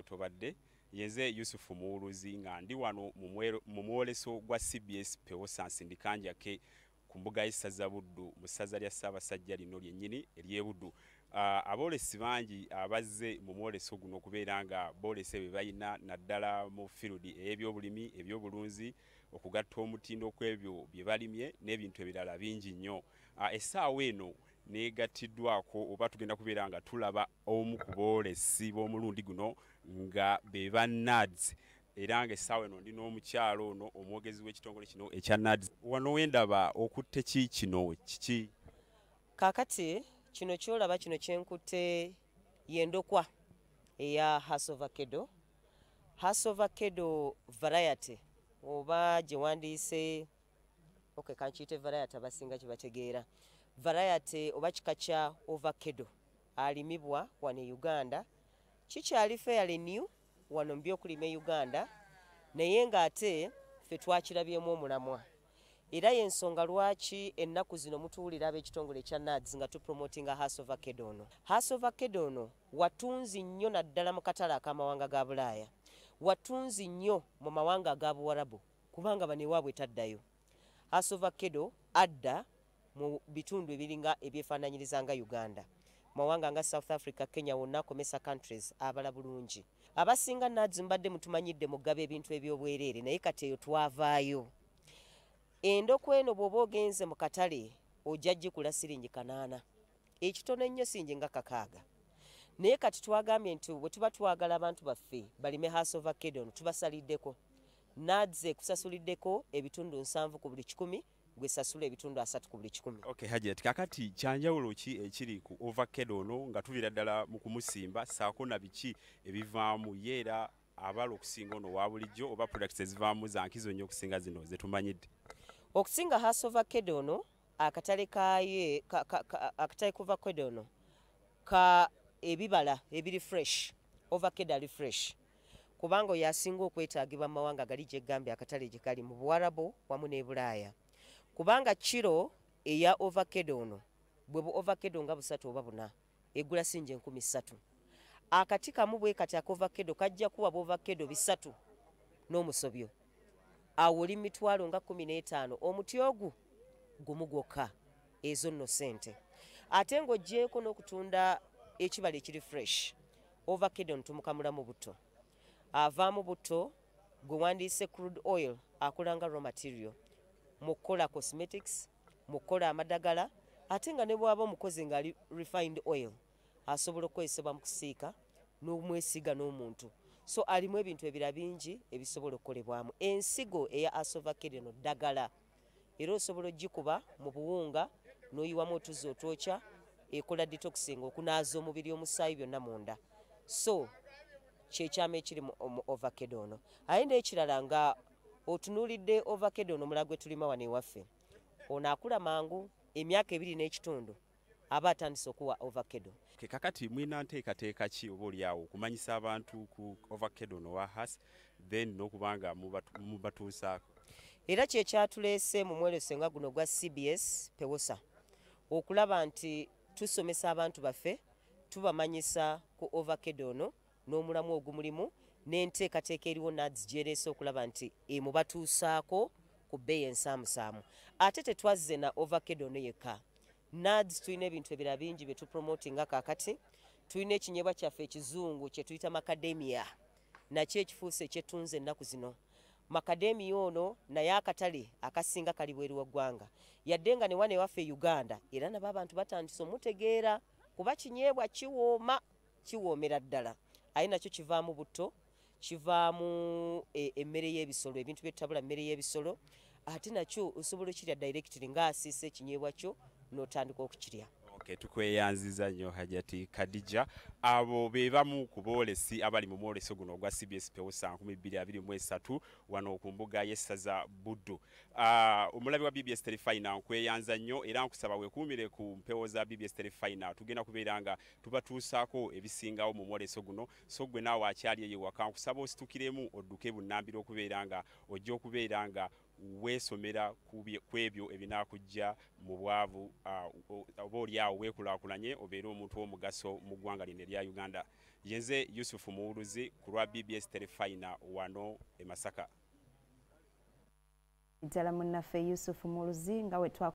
tobadde yenze Yusufu Muwuluzi nga ndi wano mu mwoleso gwa CBS Pewosa nsindikanja ke ku mbuga y'essaza Buddu mu ssaza lya Ssaabasajja lino lyennyini ery'e Buddu. Aboolesi bangi abazze mu mwoleso guno okubeera nga boolese be balina naddala mu field ey'ebyobulimi ebyobulunzi okugatta omutindo kw'ebyo bye balimye n'ebintu ebirala bingi nnyo. Essaawa eno negattiddwako oba tugenda kubeera nga tulaba omu ku boolesi b'omulundi guno nga be ba NADS era nga essaawa eno ndi n'omukyalo ono omwogezi w'ekitongole kino ekya NADS. Wano wendaba okutte ki kino kiki? Kaakati kino kyolaba kino kyenkutte yendokwa eya Ovakedo. Ovakedo variety oba gye wandiise kankiyite variety abasinga kye bategeera. Variety oba kika kya Ovakedo alimibwa wano e Uganda. Kikyali fairly new wano mu by'okulima e Uganda naye ng'ate ffe twakirabyemu omulamwa. Era y'ensonga lwaki ennaku zino mutuwulira ab'ekitongole ekya NADS nga tupromotinga Ovakedo ono. Ovakedo ono watunzi nnyo naddala mu katale ak'amawanga ga Bulaaya. Watunzi nnyo mu mawanga aga Buwarabu kubanga bano ewaabwe taddayo. Ovakedo adda mu bitundu ebiringa ebyefaananyiriza nga Uganda. Mawanga nga South Africa, Kenya wonna komesa countries abala bulungi. Abasinga NADS mbadde mutumanyidde mugaba ebintu eby'obwereere naye kati eyo twavaayo. Endokwa eno bw'oba ogenze mu katale ojja gikula siringi 8. Ekitono ennyo singi nga 6. Naye kati twagambye nti bwe tuba twagala abantu baffe balime Ovakedo ono tubasaliddeko. NADS ekusasuliddeko ebitundu 7 ku buli 100 gwe sasula ebitundu 3 ku buli 100. Okay, Hajjat, kakati kyanjawulo ki ekiri ku Ovakedo ono nga tubira ddala mu kumusimba saako na biki ebivaamu yeera abala okusinga ono wa bulijjo oba products ezivaamu za nkizo nnyo okusinga zino ze tumanyidde? Okusinga Ovakedo ono akatale kaye akatale ku Ovakedo ono ka ebibala ebiri fresh. Ovakedo ali fresh kubanga yasinga okwetaagibwa mu mawanga gali gye gambye akatale gye kali mu Buwarabu wamu ne Bulaaya. Kubanga kiro eya Ovakedo ono bwe bu Ovakedo nga 3 oba 4 egula sinje 13. Akati kamu bwe kati Ovakedo kajja kuwa Ovakedo 3 n'omusobyo. Awoli mitwalo nga 15 omuti ogu gumu gwokka ezo nno sente. Ate ng'oggyeko n'okutunda ekibala ekiri fresh. Ovakedo ntumukamula mu butto. Avaamu butto gwe wandiise crude oil akulanga raw material. Mukola cosmetics, mukola amadagala, ate nga ne bwaba omukozi nga refined oil asobola okukozesebwa mu kusiika n'omwesiga n'omuntu. So alimu ebintu ebira bingi ebisobola okukolebwamu. Ensigo eya Ovakedo eno ddagala era osobola ogikuba mu buwunga n'oyiwamu otuzi otwokya ekola detoxing okunaaza omubiri omusaayi byonna munda. So kyekyama ekiri mu Ovakedo ono. Aye n'ekirala nga otunuulidde Ovakedo ono mulagwe tulima wano ewaffe. Ono akula mangu emyaka 2 n'ekitundu aba atandise okuwa Ovakedo. Kakati mwina nteekateeka ki oba oliawo okumanyisa abantu ku Ovakedo ono wa Has then n'okubanga mubatuusaako? Era kyekyatuleese mu mwoleso nga guno gwa CBS Pewosa okulaba nti tusomesa abantu baffe tubamanyisa ku Ovakedo ono n'omulamu ogumulimu n'enteekateeka eriwo NADS gyereese okulaba nti emubatuusaako ku bbeeyi ensaamusaamu. Ate tetwazze na Ovakedo ono yekka. NADS tulina ebintu ebirala bingi bye tupromotinga kaakati. Tulina ekinyeebwa kyaffe ekizungu kye tuyita macadamia nakyo ekifuuse ekyetunze ennaku zino. Macadamia ono naye akatale akasinga kali bweru w'eggwanga. Yadde nga ne wane waffe Uganda era nabo abantu batandise omutegeera kuba kinyeebwa kiwooma kiwoomera ddala. Aye nakyo kivaamu butto, kivaamu emmere y'ebisolo, ebintu byetutabula mmere y'ebisolo. Ate nakyo osobola okirya directly ng'asiise ekinyeebwa kyo n'otandika okukirya. Okay, tukweyanziza nnyo Hajjati Kadija. Abo be bamu ku boolesi abali mu mwoleso guno ogwa CBS Pewosa 2023 wano ku mbuga y'essaza Buddu. Omulabi wa BBS Terefayina nkweyanza nnyo era nkusaba weekuumire ku mpewo za BBS Terefayina. Tugenda kubeera nga tubatuusaako ebisingawo mu mwoleso guno. So gwe naawe akyali eyo waka nkusaba ositukiremu odduke bunnambiro okubeera nga ojja okubeera nga weesomera ku ebyo ebinaakujja mu bwavu oba oliawo weekulaakulanye obeere omuntu w'omugaso mu ggwanga lino erya Uganda. Yenze Yusufu Muwuluzi ku lwa BBS Terefayina wano e Masaka. Ddala munnaffe Yusufu Muwuluzi nga we